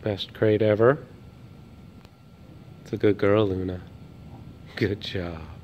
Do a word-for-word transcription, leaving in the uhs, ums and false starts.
Best crate ever. It's a good girl, Luna. Good job.